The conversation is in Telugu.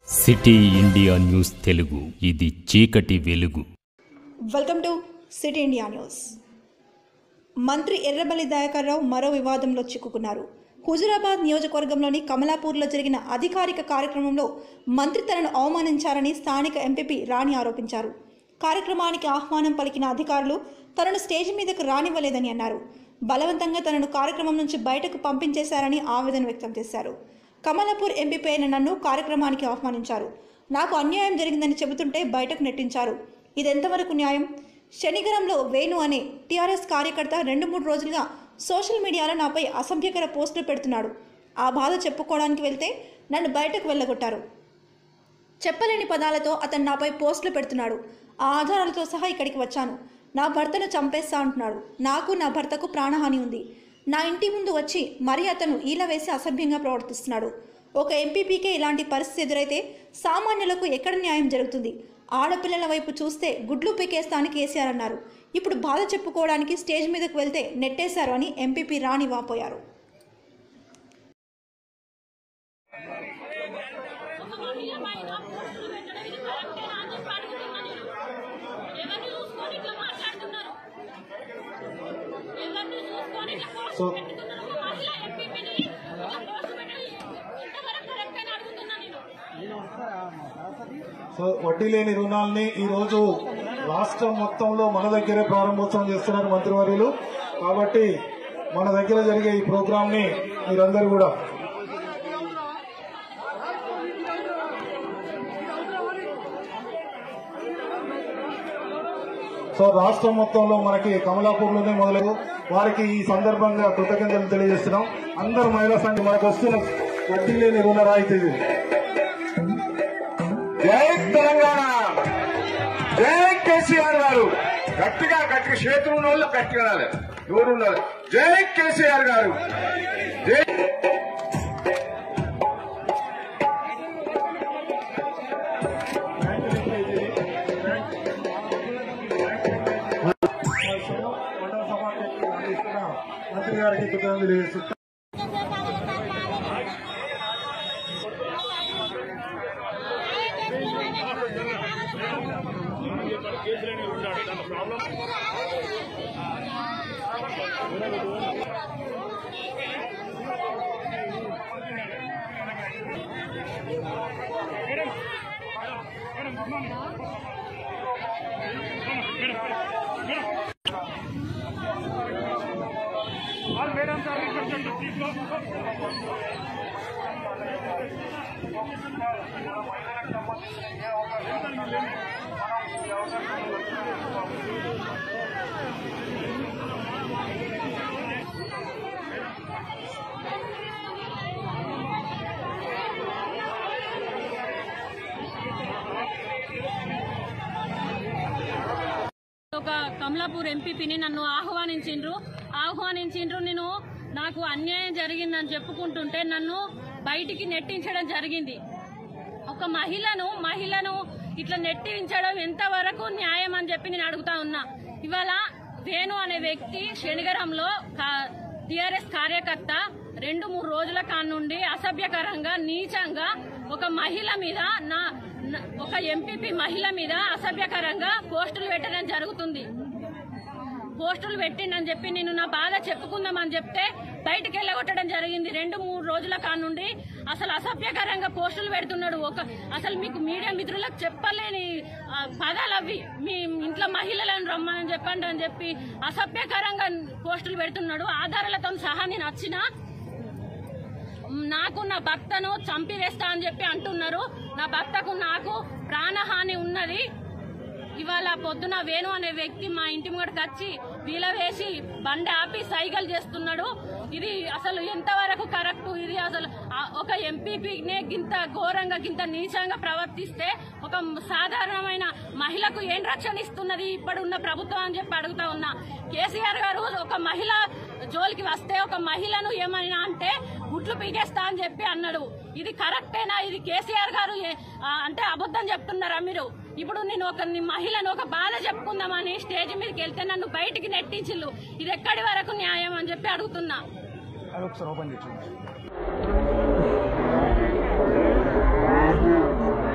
సిటీ ఇండియా న్యూస్ తెలుగు ఇది చీకటి వెలుగు. Welcome to city India news. మంత్రి ఎర్రబెల్లి దయాకర్ రావు మరో వివాదంలో చిక్కుకున్నారు. హుజురాబాద్ నియోజకవర్గంలోని కమలాపూర్లో జరిగిన అధికారిక కార్యక్రమంలో మంత్రి తనను అవమానించారని స్థానిక ఎంపీపీ రాణి ఆరోపించారు. కార్యక్రమానికి ఆహ్వానం పలికిన అధికారులు తనను స్టేజ్ మీదకు రానివ్వలేదని అన్నారు. బలవంతంగా తనను కార్యక్రమం నుంచి బయటకు పంపించేశారని ఆవేదన వ్యక్తం చేశారు. కమలాపూర్ ఎంపీపీ అయిన నన్ను కార్యక్రమానికి ఆహ్వానించారు. నాకు అన్యాయం జరిగిందని చెబుతుంటే బయటకు నెట్టించారు. ఇదెంతవరకు న్యాయం? శనిగరంలో వేణు అనే టీఆర్ఎస్ కార్యకర్త 2-3 రోజులుగా సోషల్ మీడియాలో నాపై అసభ్యకర పోస్టులు పెడుతున్నాడు. ఆ బాధ చెప్పుకోవడానికి వెళ్తే నన్ను బయటకు వెళ్ళగొట్టారు. చెప్పలేని పదాలతో అతను నాపై పోస్టులు పెడుతున్నాడు. ఆ ఆధారాలతో సహా ఇక్కడికి వచ్చాను. నా భర్తను చంపేస్తా అంటున్నాడు. నాకు నా భర్తకు ప్రాణహాని ఉంది. నా ఇంటి ముందు వచ్చి మరీ అతను ఈల వేసి అసభ్యంగా ప్రవర్తిస్తున్నాడు. ఒక ఎంపీపీకే ఇలాంటి పరిస్థితి ఎదురైతే సామాన్యులకు ఎక్కడ న్యాయం జరుగుతుంది? ఆడపిల్లల వైపు చూస్తే గుడ్లు పీకేస్తా అని కేసీఆర్ అన్నారు. ఇప్పుడు బాధ చెప్పుకోవడానికి స్టేజ్ మీదకు వెళ్తే నెట్టేశారు అని ఎంపీపీ రాణి వాపోయారు. వడ్డీ లేని రుణాలని ఈ రోజు రాష్ట్రం మొత్తంలో మన దగ్గరే ప్రారంభోత్సవం చేస్తున్నారు మంత్రివర్యులు. కాబట్టి మన దగ్గర జరిగే ఈ ప్రోగ్రామ్ ని మీరందరూ కూడా రాష్ట్రం మొత్తంలో మనకి కమలాపూర్లోనే మొదలవు. వారికి ఈ సందర్భంగా కృతజ్ఞతలు తెలియజేస్తున్నాం. అందరు మహిళా సంఘం మనకు వస్తున్న వడ్డీ లేని రుణ రాయితీ. జై తెలంగాణ, జై కేసీఆర్ గారు. గట్టిగా చేతులు ఉన్న వాళ్ళు గట్టిగా ఎవరు ఉన్నారు? జై కేసీఆర్ గారు. జై మంత్రి గారికి కృతజ్ఞతలు తెలియజేస్తున్నాం. ఒక కమలాపూర్ ఎంపీపీని నన్ను ఆహ్వానించిండ్రు. నేను నాకు అన్యాయం జరిగిందని చెప్పుకుంటుంటే నన్ను బయటికి నెట్టించడం జరిగింది. ఒక మహిళను ఇట్లా నెట్టించడం ఎంతవరకు న్యాయం అని చెప్పి నేను అడుగుతా ఉన్నా. ఇవాళ వేణు అనే వ్యక్తి శనిగరంలో టీఆర్ఎస్ కార్యకర్త 2-3 రోజుల కానుండి అసభ్యకరంగా నీచంగా ఒక మహిళ మీద ఒక ఎంపీపీ మహిళ మీద అసభ్యకరంగా పోస్టులు పెట్టడం జరుగుతుంది. పోస్టులు పెట్టిండని చెప్పి నేను నా బాధ చెప్పుకుందామని చెప్తే బయటకు వెళ్ళగొట్టడం జరిగింది. 2-3 రోజుల కానుండి అసలు అసభ్యకరంగా పోస్టులు పెడుతున్నాడు. అసలు మీకు మీడియా మిత్రులకు చెప్పలేని పదాలు అవి. మీ ఇంట్లో మహిళలను రమ్మని చెప్పండి అని చెప్పి అసభ్యకరంగా పోస్టులు పెడుతున్నాడు. ఆధారాలతో సహా నేను వచ్చినా నాకు నా భర్తను చంపివేస్తా అని చెప్పి అంటున్నారు. నా భర్తకు నాకు ప్రాణహాని ఉన్నది. ఇవాళ పొద్దున వేణు అనే వ్యక్తి మా ఇంటి ముంగడికి వచ్చి వీల వేసి బండి ఆపి సైగలు చేస్తున్నాడు. ఇది అసలు ఎంతవరకు కరెక్ట్? ఇది అసలు ఒక ఎంపీపీనే గింత ఘోరంగా గింత నీచంగా ప్రవర్తిస్తే ఒక సాధారణమైన మహిళకు ఏం రక్షణ ఇస్తున్నది ఇప్పుడున్న ప్రభుత్వం అని చెప్పి అడుగుతా ఉన్నా. కేసీఆర్ గారు ఒక మహిళ జోలికి వస్తే ఒక మహిళను ఏమైనా అంటే గుట్లు పీకేస్తా అని చెప్పి అన్నాడు. ఇది కరెక్టేనా? ఇది కేసీఆర్ గారు అంటే అబద్ధం చెప్తున్నారా మీరు? ఇప్పుడు నేను ఒక మహిళను ఒక బాధ చెప్పుకుందామని స్టేజ్ మీదకి వెళ్తే నన్ను బయటికి నెట్టించిల్లు. ఇది ఎక్కడి వరకు న్యాయం అని చెప్పి అడుగుతున్నా. ఓపెన్